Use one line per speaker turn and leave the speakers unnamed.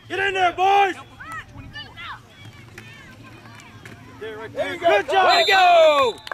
Get in there, boys! There you go.
Good job! Way to go!